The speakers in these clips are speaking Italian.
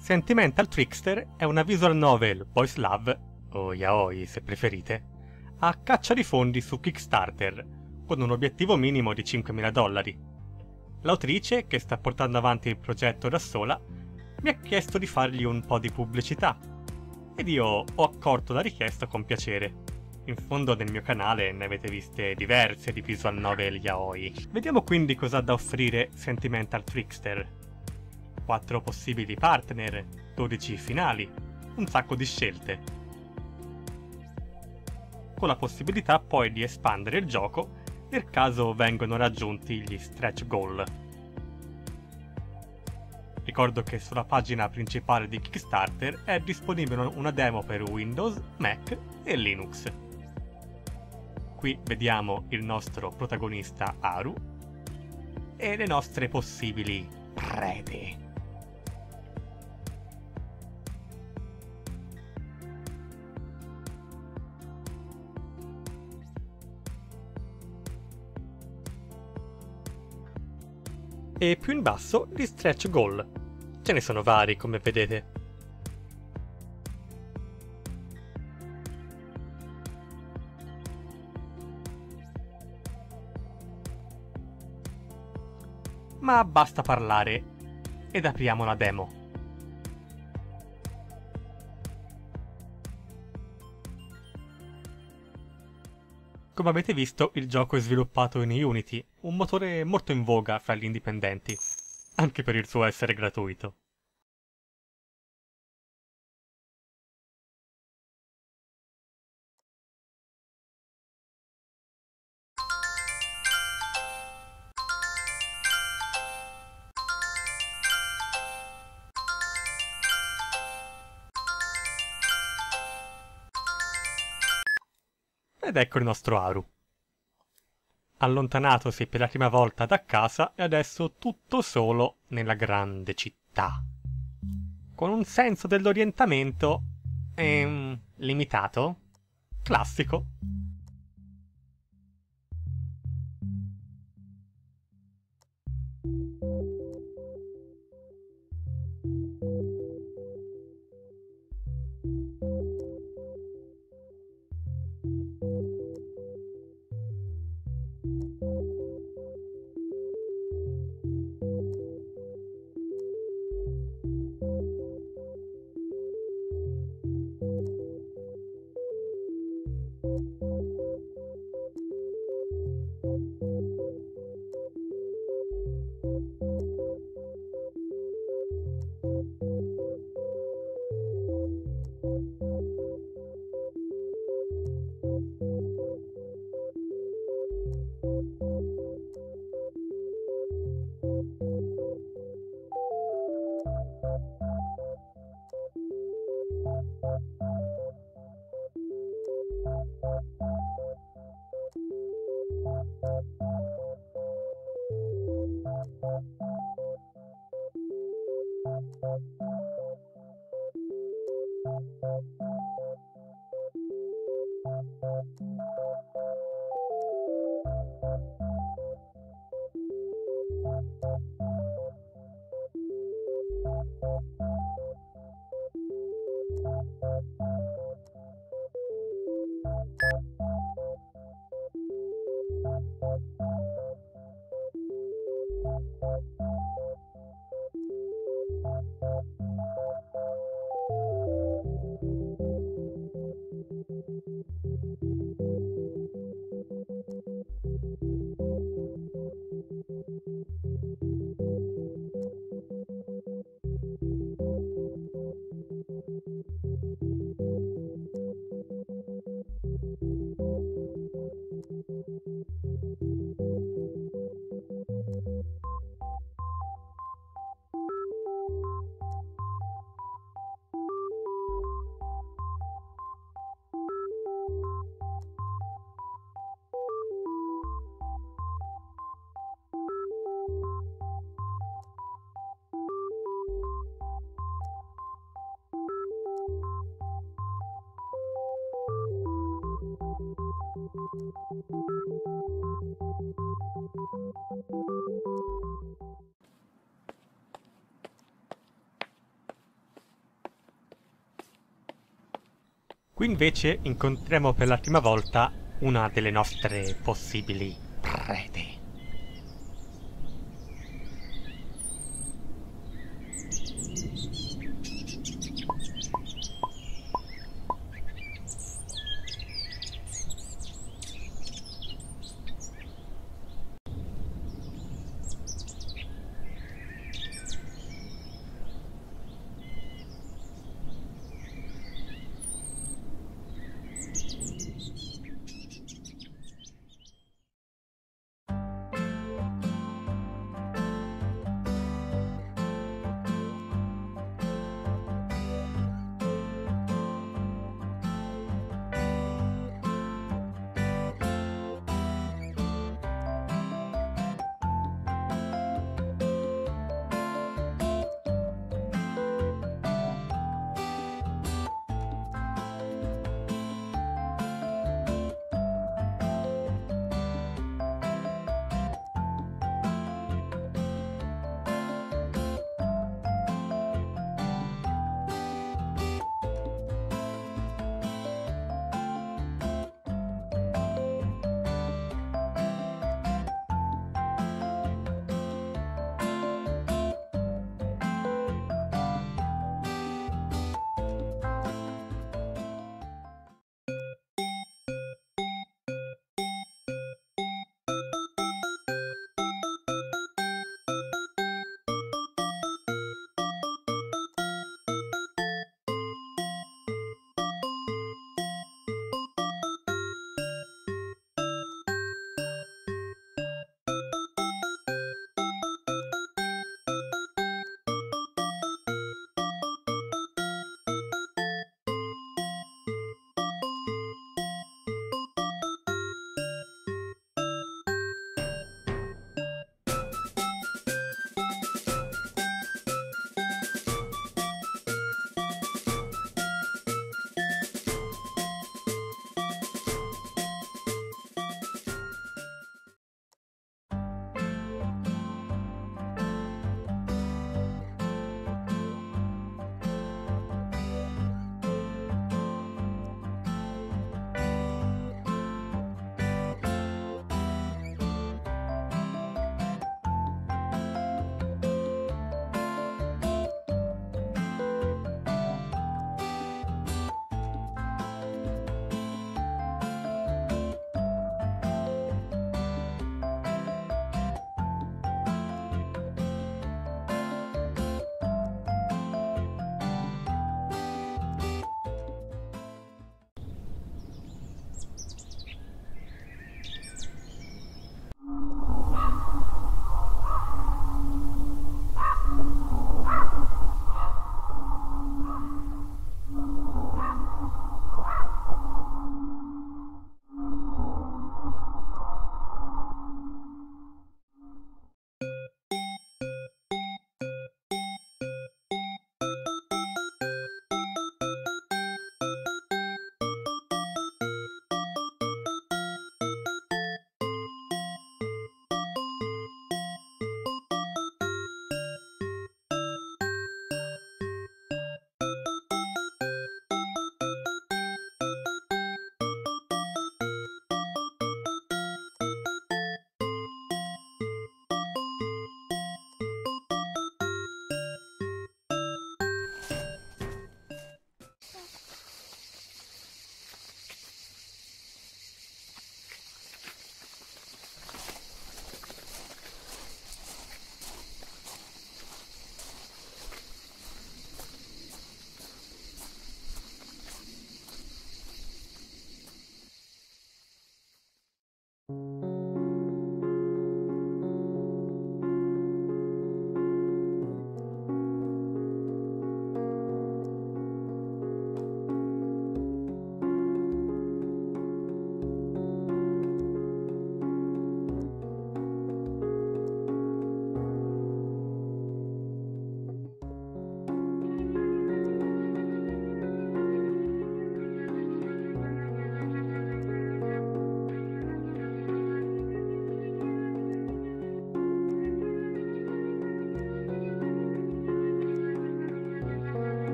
Sentimental Trickster è una visual novel boys love, o yaoi se preferite, a caccia di fondi su Kickstarter, con un obiettivo minimo di $5.000. L'autrice, che sta portando avanti il progetto da sola, mi ha chiesto di fargli un po' di pubblicità, ed io ho accolto la richiesta con piacere. In fondo nel mio canale ne avete viste diverse di visual novel yaoi. Vediamo quindi cosa ha da offrire Sentimental Trickster. 4 possibili partner, 12 finali, un sacco di scelte, con la possibilità poi di espandere il gioco nel caso vengano raggiunti gli stretch goal. Ricordo che sulla pagina principale di Kickstarter è disponibile una demo per Windows, Mac e Linux. Qui vediamo il nostro protagonista Haru e le nostre possibili prede. E più in basso gli stretch goal. Ce ne sono vari, come vedete. Ma basta parlare ed apriamo la demo. Come avete visto, il gioco è sviluppato in Unity, un motore molto in voga fra gli indipendenti, anche per il suo essere gratuito. Ed ecco il nostro Haru. Allontanatosi per la prima volta da casa e adesso tutto solo nella grande città. Con un senso dell'orientamento limitato, classico. Qui invece incontriamo per la prima volta una delle nostre possibili prede.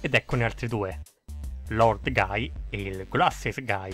Ed eccone altri due, Lord Guy e il Glasses Guy.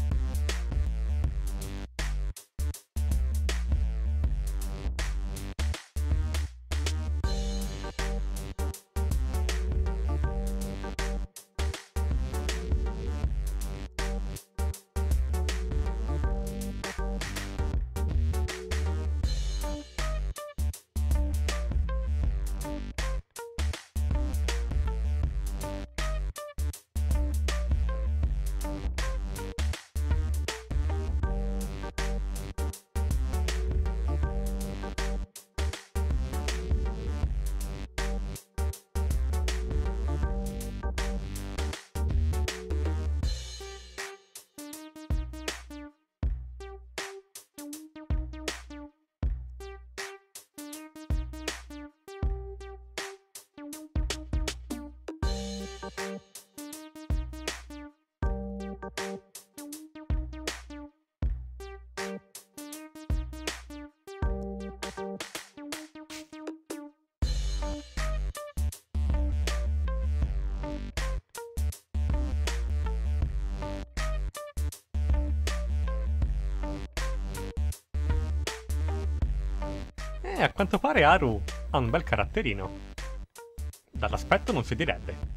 A quanto pare Haru ha un bel caratterino. Dall'aspetto non si direbbe.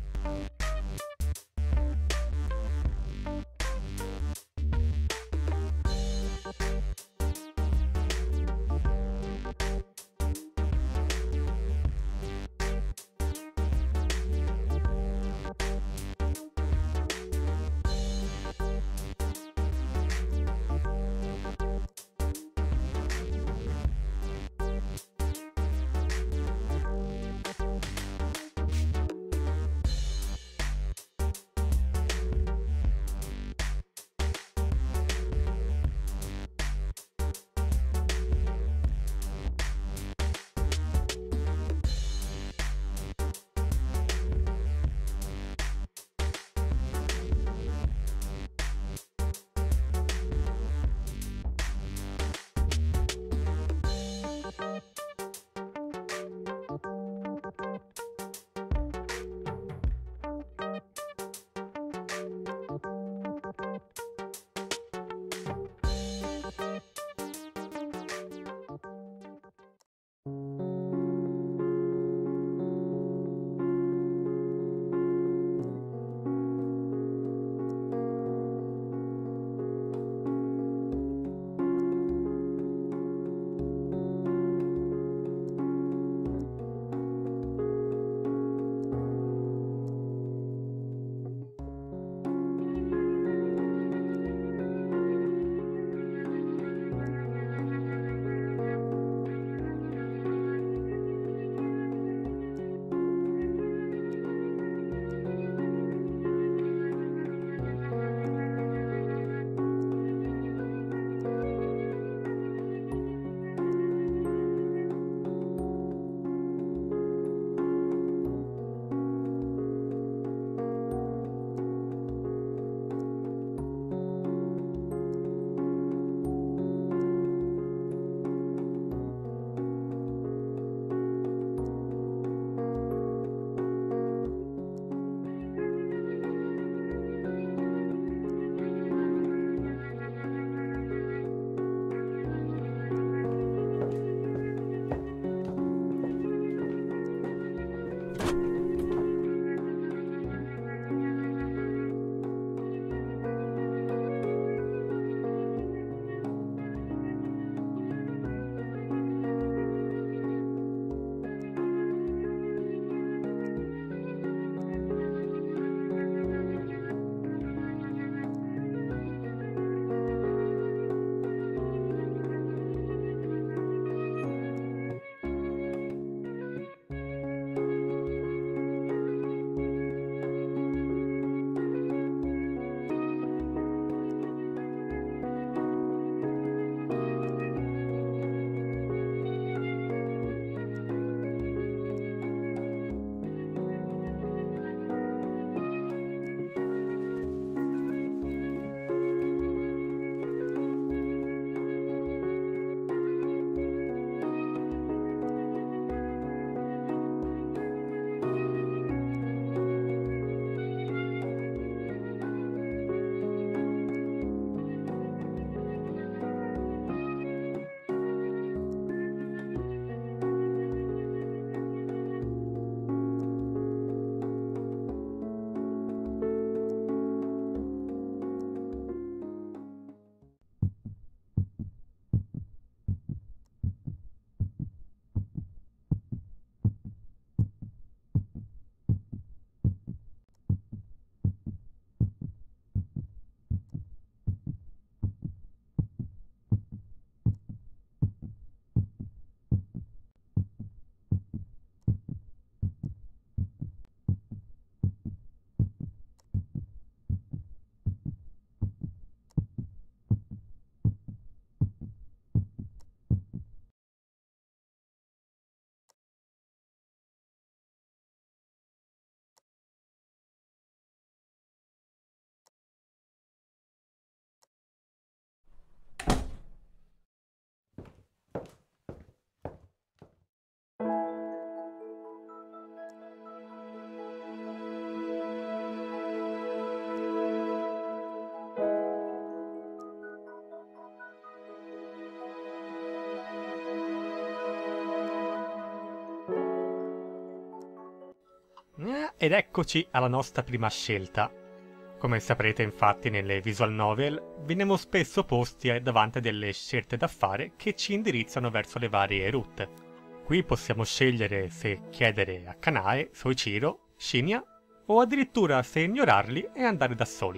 Ed eccoci alla nostra prima scelta. Come saprete infatti nelle visual novel veniamo spesso posti davanti a delle scelte da fare che ci indirizzano verso le varie route. Qui possiamo scegliere se chiedere a Kanae, Soichiro, Shinya o addirittura se ignorarli e andare da soli.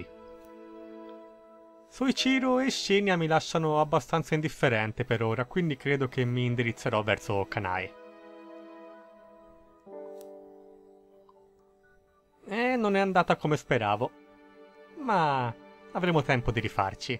Soichiro e Shinya mi lasciano abbastanza indifferente per ora, quindi credo che mi indirizzerò verso Kanae. E non è andata come speravo, ma avremo tempo di rifarci.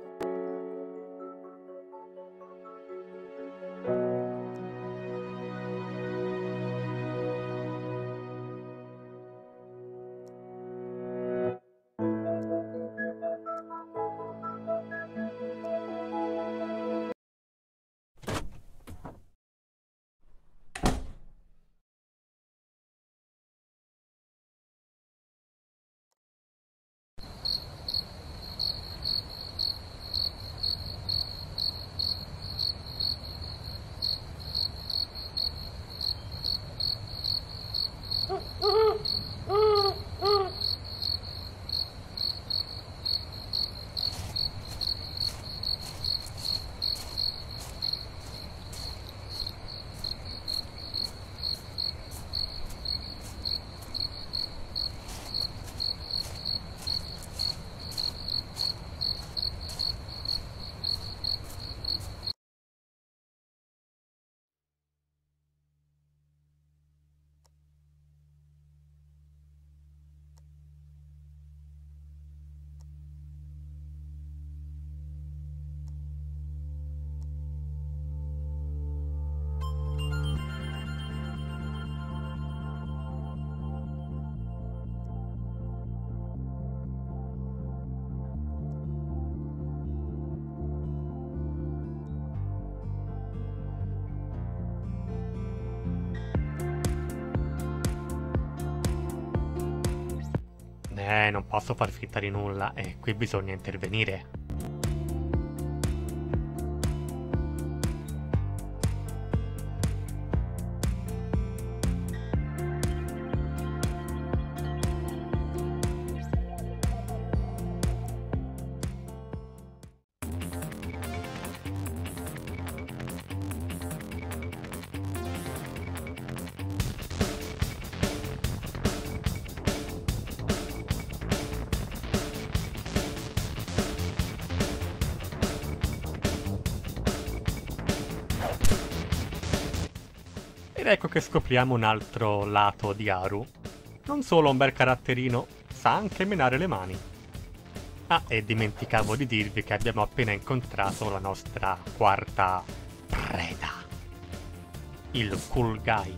Non posso far finta di nulla e qui bisogna intervenire. Ed ecco che scopriamo un altro lato di Haru. Non solo un bel caratterino, sa anche menare le mani. Ah, e dimenticavo di dirvi che abbiamo appena incontrato la nostra quarta preda, il Cool Guy.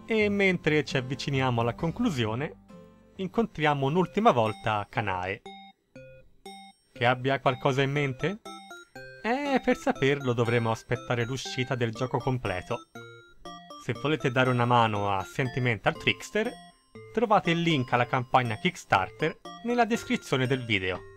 E mentre ci avviciniamo alla conclusione, incontriamo un'ultima volta Kanae. Che abbia qualcosa in mente? Per saperlo dovremo aspettare l'uscita del gioco completo. Se volete dare una mano a Sentimental Trickster, trovate il link alla campagna Kickstarter nella descrizione del video.